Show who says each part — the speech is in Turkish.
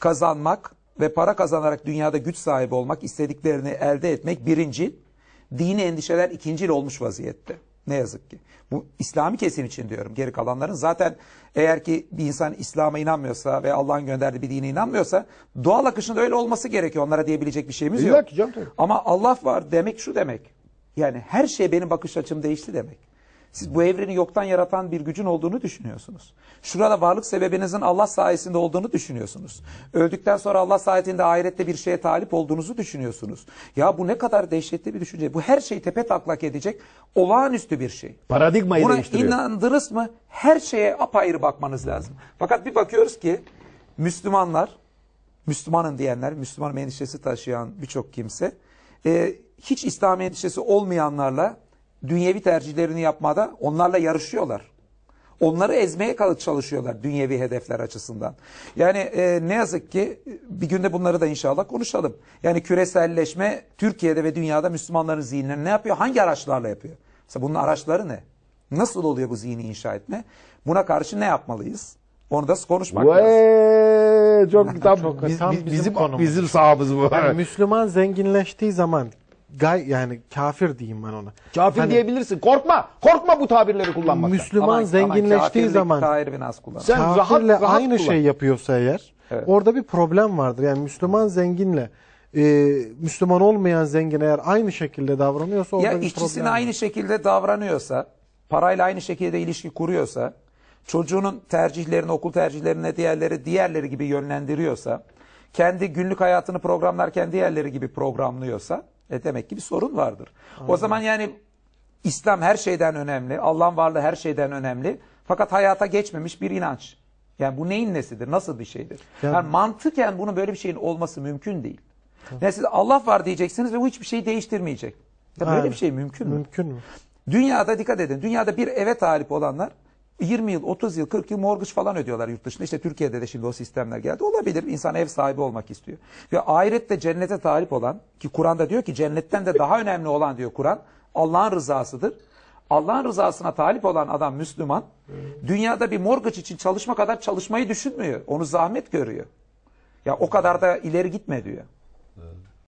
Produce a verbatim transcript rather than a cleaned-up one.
Speaker 1: kazanmak ve para kazanarak dünyada güç sahibi olmak, istediklerini elde etmek birinci, dini endişeler ikincil olmuş vaziyette. Ne yazık ki. Bu İslami kesim için diyorum. Geri kalanların zaten eğer ki bir insan İslam'a inanmıyorsa ve Allah'ın gönderdiği bir dine inanmıyorsa doğal akışında öyle olması gerekiyor. Onlara diyebilecek bir şeyimiz yok.
Speaker 2: Canım,
Speaker 1: ama Allah var demek şu demek. Yani her şey benim bakış açım değişti demek. Siz bu evreni yoktan yaratan bir gücün olduğunu düşünüyorsunuz. Şurada varlık sebebinizin Allah sayesinde olduğunu düşünüyorsunuz. Öldükten sonra Allah sayesinde ahirette bir şeye talip olduğunuzu düşünüyorsunuz. Ya bu ne kadar dehşetli bir düşünce. Bu her şeyi tepe taklak edecek olağanüstü bir şey.
Speaker 2: Paradigmayı
Speaker 1: Buna
Speaker 2: değiştiriyor.
Speaker 1: inandınız mı her şeye apayrı bakmanız lazım. Fakat bir bakıyoruz ki Müslümanlar, Müslümanın diyenler, Müslüman endişesi taşıyan birçok kimse e, hiç İslam endişesi olmayanlarla dünyevi tercihlerini yapmada onlarla yarışıyorlar. Onları ezmeye çalışıyorlar dünyevi hedefler açısından. Yani e, ne yazık ki bir günde bunları da inşallah konuşalım. Yani küreselleşme Türkiye'de ve dünyada Müslümanların zihinlerini ne yapıyor? Hangi araçlarla yapıyor? Mesela bunun araçları ne? Nasıl oluyor bu zihni inşa etme? Buna karşı ne yapmalıyız? Onu da konuşmak
Speaker 2: Vay,
Speaker 1: lazım.
Speaker 2: çok tam,
Speaker 3: Çok,
Speaker 2: biz,
Speaker 3: tam
Speaker 2: bizim,
Speaker 3: bizim
Speaker 2: bizim,
Speaker 3: konumuz.
Speaker 2: bizim sahamız bu.
Speaker 3: Yani Müslüman zenginleştiği zaman gay yani kafir diyeyim ben ona.
Speaker 2: Kafir
Speaker 3: Hani
Speaker 2: diyebilirsin. Korkma. Korkma bu tabirleri kullanmaktan.
Speaker 3: Müslüman
Speaker 1: Ama- ama
Speaker 3: zenginleştiği
Speaker 1: kafirlik
Speaker 3: zaman
Speaker 1: tahir bin az kullanır.
Speaker 2: Sen rahat-
Speaker 3: kafirle
Speaker 2: rahat
Speaker 3: aynı
Speaker 2: kullan.
Speaker 3: şey yapıyorsa eğer
Speaker 1: Evet.
Speaker 3: orada bir problem vardır. Yani Müslüman zenginle e, Müslüman olmayan zengin eğer aynı şekilde davranıyorsa orada
Speaker 1: Ya
Speaker 3: bir
Speaker 1: işçisine
Speaker 3: problem var.
Speaker 1: aynı şekilde davranıyorsa, parayla aynı şekilde ilişki kuruyorsa, çocuğunun tercihlerini, okul tercihlerini diğerleri diğerleri gibi yönlendiriyorsa, kendi günlük hayatını programlarken diğerleri gibi programlıyorsa, e demek ki bir sorun vardır. Aynen. O zaman yani İslam her şeyden önemli, Allah'ın varlığı her şeyden önemli. Fakat hayata geçmemiş bir inanç. Yani bu neyin nesidir? Nasıl bir şeydir?
Speaker 3: Yani,
Speaker 1: yani mantıken bunun böyle bir şeyin olması mümkün değil. Yani siz Allah var diyeceksiniz ve bu hiçbir şeyi değiştirmeyecek. Ya böyle
Speaker 3: aynen.
Speaker 1: bir şey mümkün mü?
Speaker 3: Mümkün mü?
Speaker 1: Dünyada dikkat edin. Dünyada bir eve talip olanlar yirmi yıl, otuz yıl, kırk yıl mortgage falan ödüyorlar yurt dışında. İşte Türkiye'de de şimdi o sistemler geldi. Olabilir. İnsan ev sahibi olmak istiyor. Ve ahirette cennete talip olan, ki Kur'an'da diyor ki cennetten de daha önemli olan diyor Kur'an, Allah'ın rızasıdır. Allah'ın rızasına talip olan adam Müslüman, dünyada bir mortgage için çalışma kadar çalışmayı düşünmüyor. Onu zahmet görüyor. Ya o kadar da ileri gitme diyor.